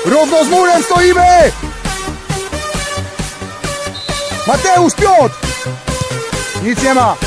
Równo z murem stoimy! Mateusz, Piotr! Nic nie ma!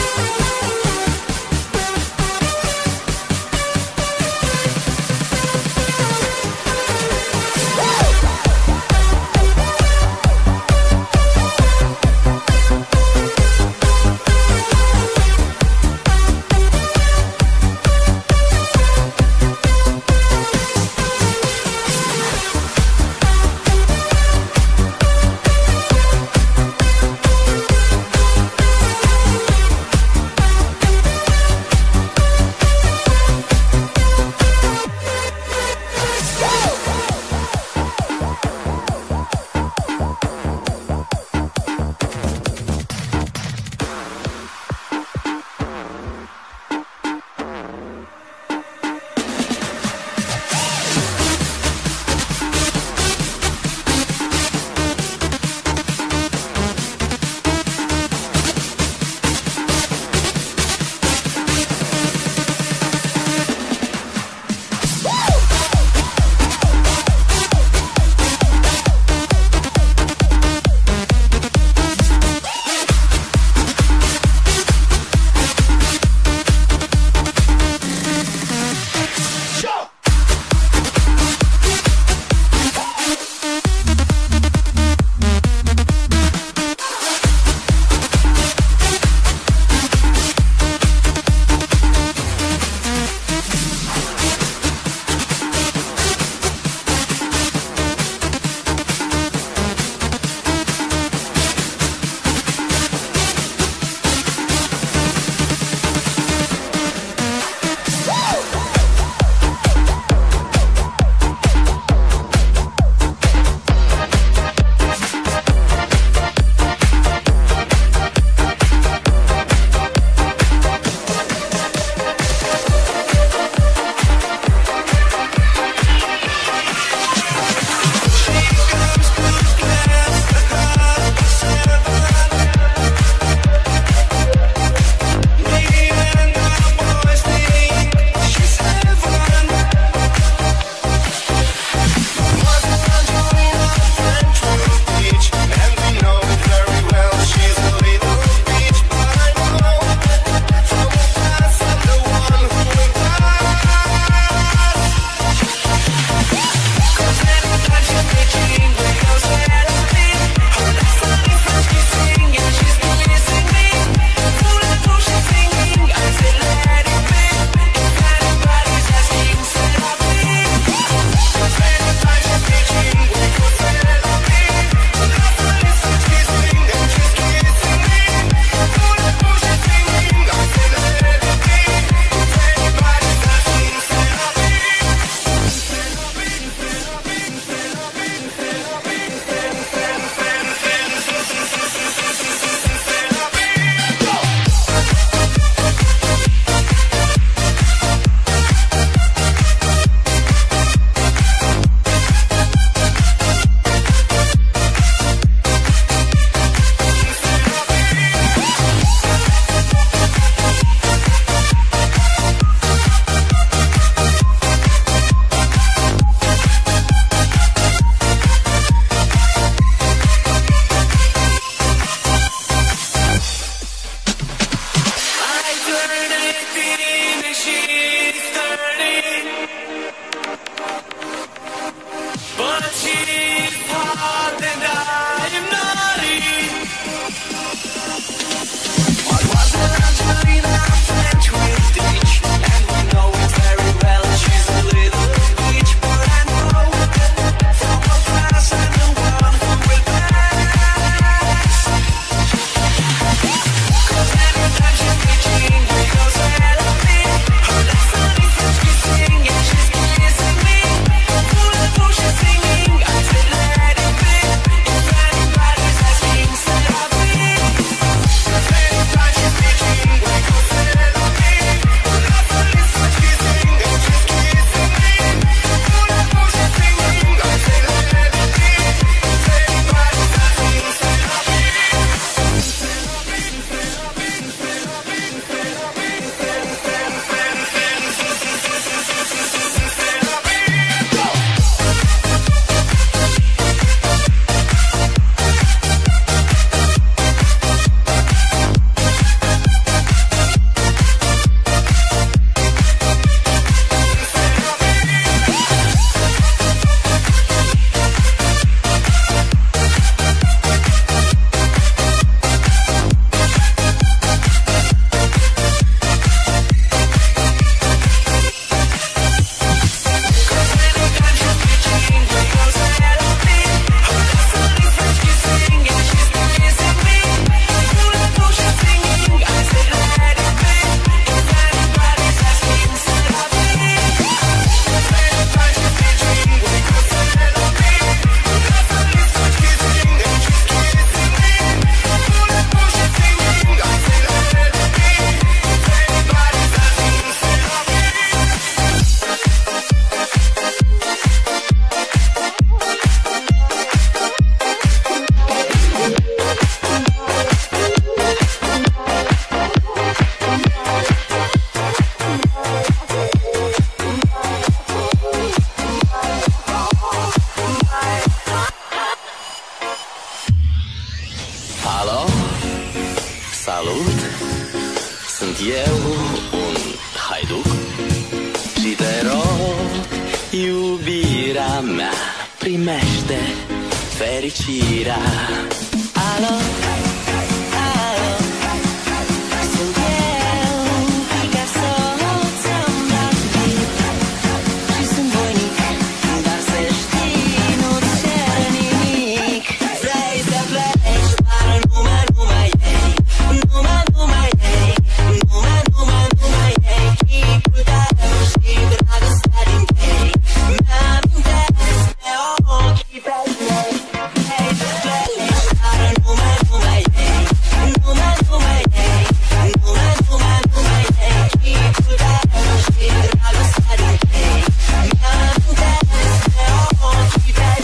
eu un haiduc și te rog, iubirea mea, primește fericirea. Alo, alo, sunt eu, Picasso, ți-am dat beat și sunt voinic, dar să știi, nu-ți cer nimic. Vrei să pleci, dar numai ei, numai ei, numai ei, chipul tău și dragostea din tei, mi-amintesc de ochii tăi. Vrei să pleci, dar numai ei, numai ei, numai ei, chipul tău și dragostea din tei, mi-amintesc de ochii tăi.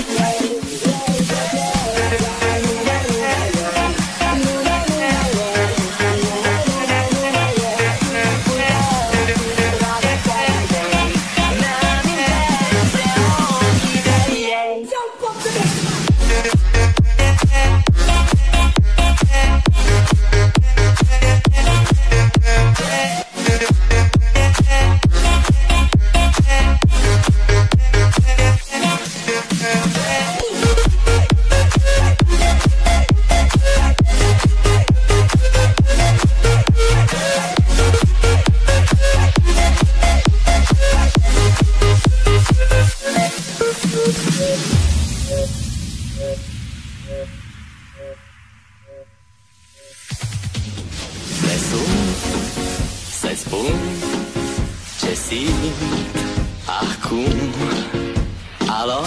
Să-ți spun ce simt acum. Alo,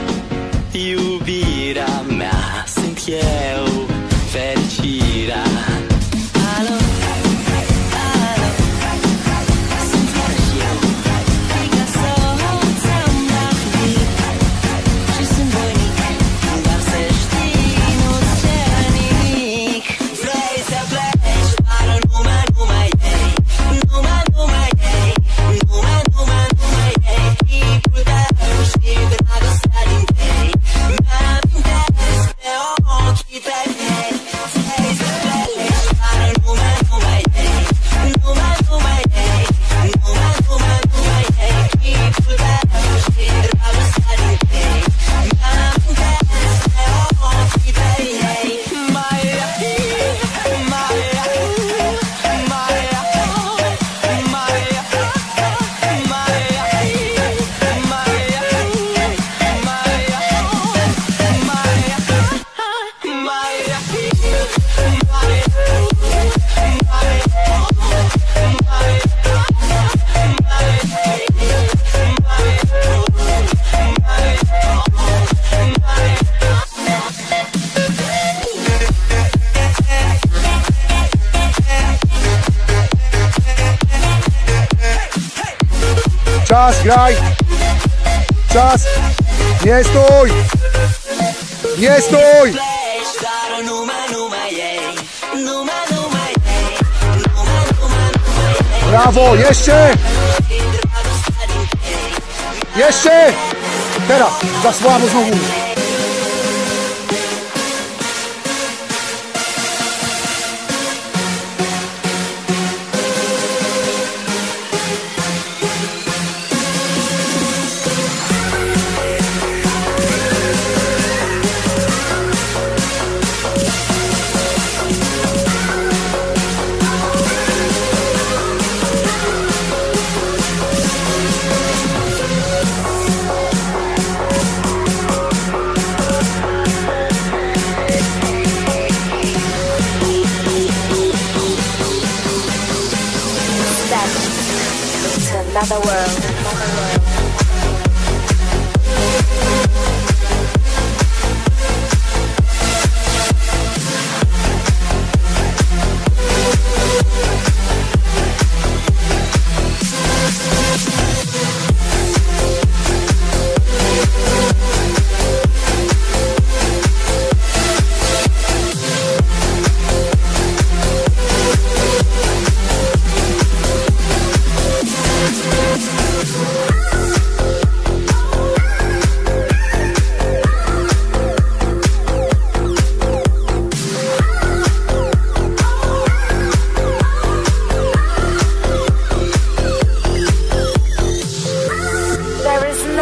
iubirea mea, sunt eu, fericirea. Alo, alo, sunt iarăși eu, Picasso, ți-am dat beat și sunt voinic, dar să știi, nu-ți cer nimic. Vrei să pleci, dar numai ei, numai ei, numai ei, chipul tău și dragostea din tei, mi-amintesc de ochii tăi. Vrei să pleci, dar numai ei, numai ei, numai ei, chipul tău și dragostea din tei, mi-amintesc de ochii tăi. Czas, graj! Czas! Nie stój! Nie stój! Pleci, dar numai ei, numai ei, Brawo! Jeszcze! Jeszcze! Teraz! Za słabo znowu! Another world.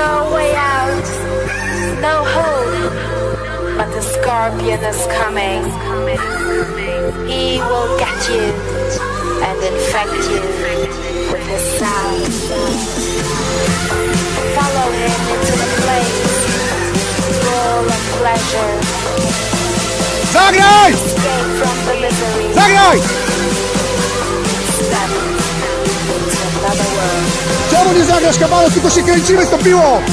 no way out, no hope, but the scorpion is coming. He will get you and infect you with his sound. Follow him into the place full of pleasure. Zagraj! Escape from the misery. Zagraj! Step into another world. Czemu nie zagrasz, kabalos, tylko się kręcimy z tą piłą?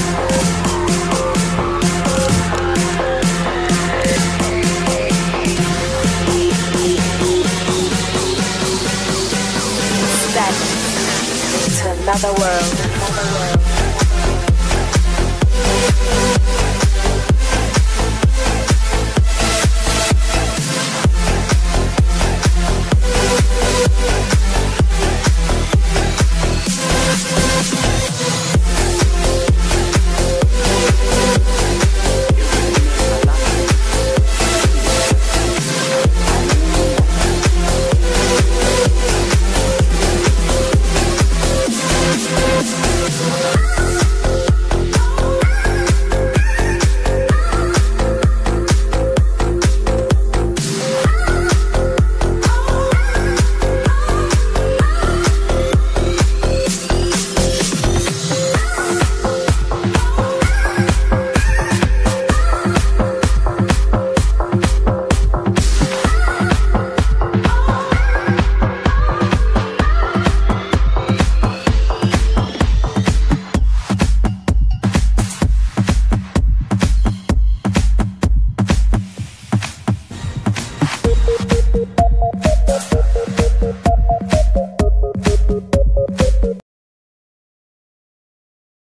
Step into another world.